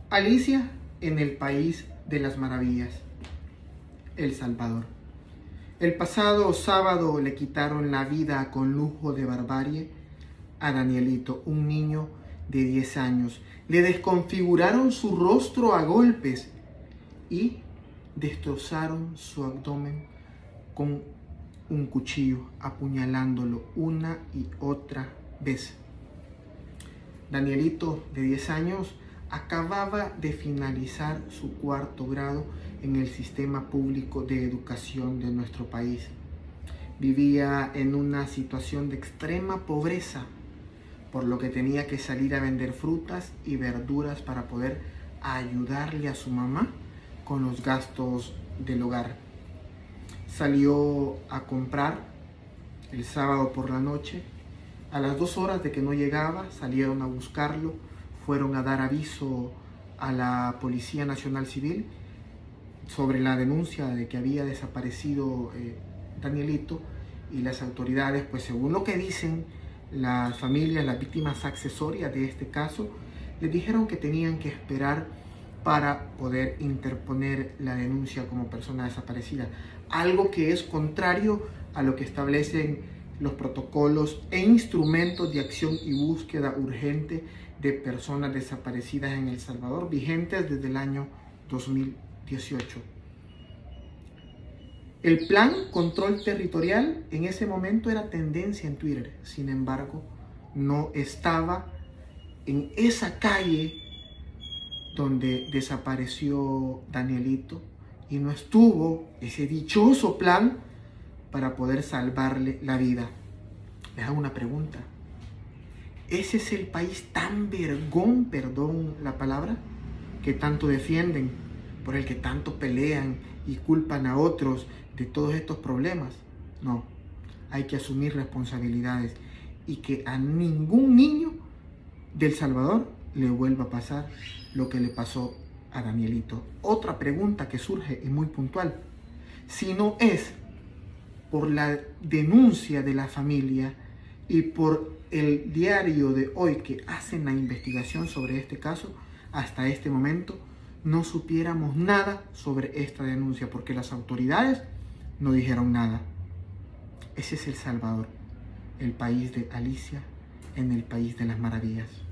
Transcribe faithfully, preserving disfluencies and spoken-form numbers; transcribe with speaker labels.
Speaker 1: Alicia en el País de las Maravillas, El Salvador. El pasado sábado le quitaron la vida con lujo de barbarie a Danielito, un niño de diez años. Le desconfiguraron su rostro a golpes y destrozaron su abdomen con un cuchillo, apuñalándolo una y otra vez. Danielito, de diez años, acababa de finalizar su cuarto grado en el sistema público de educación de nuestro país. Vivía en una situación de extrema pobreza, por lo que tenía que salir a vender frutas y verduras para poder ayudarle a su mamá con los gastos del hogar. Salió a comprar el sábado por la noche. A las dos horas de que no llegaba, salieron a buscarlo, fueron a dar aviso a la Policía Nacional Civil sobre la denuncia de que había desaparecido eh, Danielito, y las autoridades, pues según lo que dicen las familias, las víctimas accesorias de este caso, les dijeron que tenían que esperar para poder interponer la denuncia como persona desaparecida, algo que es contrario a lo que establecen los protocolos e instrumentos de acción y búsqueda urgente de personas desaparecidas en El Salvador, vigentes desde el año dos mil dieciocho. El plan control territorial en ese momento era tendencia en Twitter, sin embargo, no estaba en esa calle donde desapareció Danielito, y no estuvo ese dichoso plan para poder salvarle la vida. Les hago una pregunta. ¿Ese es el país tan vergón, perdón la palabra, que tanto defienden, por el que tanto pelean y culpan a otros de todos estos problemas? No, hay que asumir responsabilidades y que a ningún niño de El Salvador le vuelva a pasar lo que le pasó a Danielito. Otra pregunta que surge y muy puntual: si no es por la denuncia de la familia y por el diario de hoy que hacen la investigación sobre este caso, hasta este momento no supiéramos nada sobre esta denuncia, porque las autoridades no dijeron nada. Ese es El Salvador, el país de Alicia en el País de las Maravillas.